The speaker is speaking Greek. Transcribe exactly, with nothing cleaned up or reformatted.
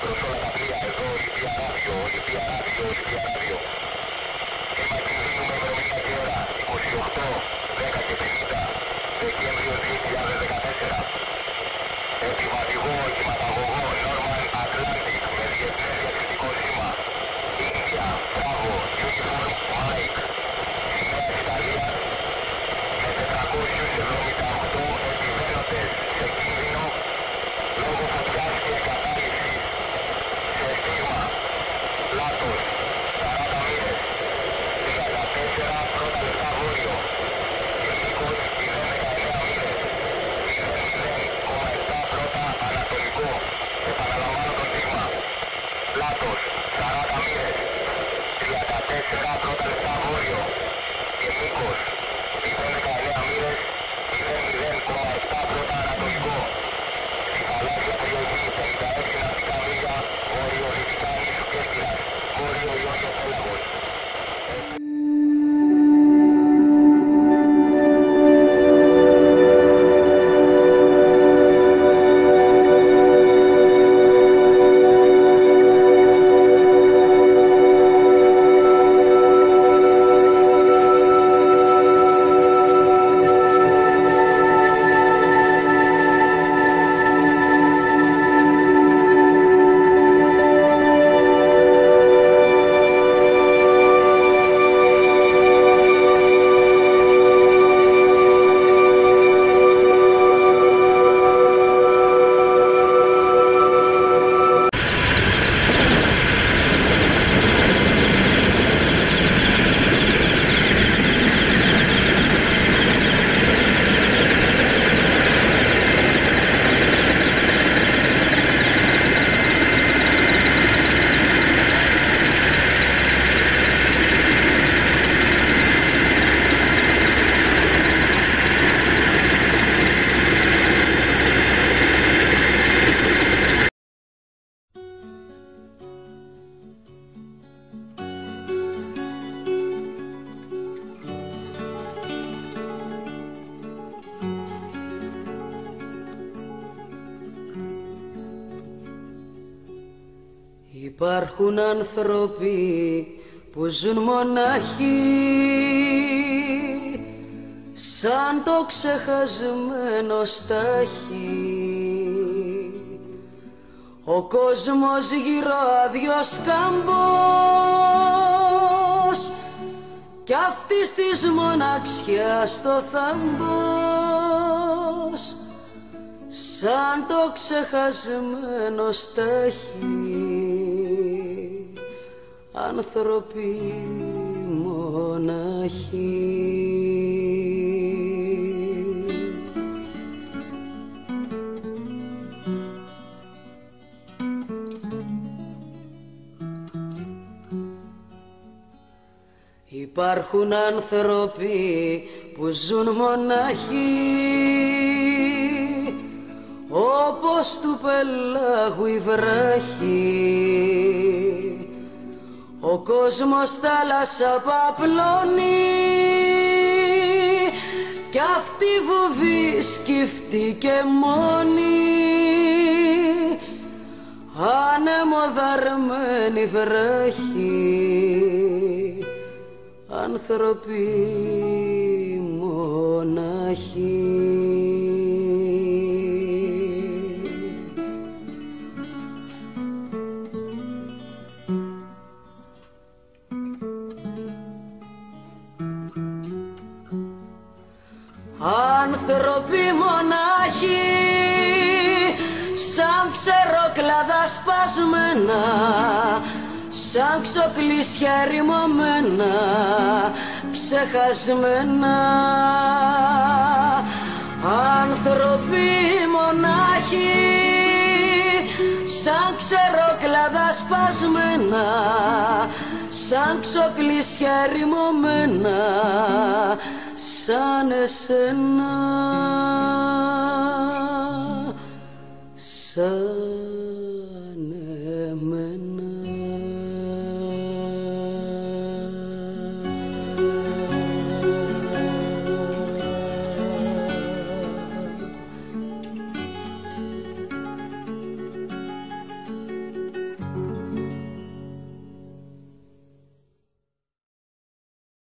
προς όλα τα πλοία, εδώ Ολυμπία Ράδιο, Ολυμπία Ράδιο, Ολυμπία Ράδιο. Εμβατζινούμε ημερομηνία και ώρα, είκοσι οκτώ, δέκα και πενήντα, Δεκέμβριο δύο χιλιάδες δεκατέσσερα. Επιβατηγό κυματαγωγό Norman Atlantic με διεθνές διακριτικό σήμα India, Bravo, Uniform, Mike, σημαία Ιταλίας, με τετρακόσιους εβδομήντα οκτώ επιβαίνοντες σε κίνδυνο λόγω φωτιάς και εγκατάλειψης. Σε στίγμα Λάτος, σαράντα μοίρες, τριάντα τέσσερα πρώτα λεπτά βόρειο, Κυρνίκος μηδέν κόμμα δεκαεννέα μοίρες, μηδέν κόμμα επτά πρώτα ανατολικό. Επαναλαμβάνω το στίγμα Λάτος, σαράντα μοίρες, τριάντα τέσσερα πρώτα λεπτά βόρειο, Κυρνίκος μηδέν κόμμα δεκαεννέα μοίρες, μηδέν κόμμα επτά πρώτα ανατολικό. Στη θαλάσσια περιοχή πενήντα έξι ναυτικά μίλια βορειοδυτικά νήσου Κέρκυρας, βόρειο Ιόνιος Πέλαγος. Υπάρχουν άνθρωποι που ζουν μοναχοί σαν το ξεχασμένο στάχι. Ο κόσμος γύρω άδειος κάμπος κι αυτής της μοναξιάς το θάμπος σαν το ξεχασμένο στάχι. Άνθρωποι μοναχοί. Υπάρχουν άνθρωποι που ζουν μοναχοί όπως του πελάγου η βράχη. Ο κόσμος θάλασσα παπλώνει κι αυτή βουβή σκυφτεί και μόνη. Ανεμοδαρμένη βράχη. Άνθρωποι μοναχοί. Άνθρωποι μονάχοι σαν ξεροκλάδα σπασμένα, σαν ξοκλήσια ερημωμένα, ξεχασμένα. Άνθρωποι μονάχοι σαν ξεροκλάδα σπασμένα, σαν ξοκλήσια ερημωμένα, σαν εσένα, σαν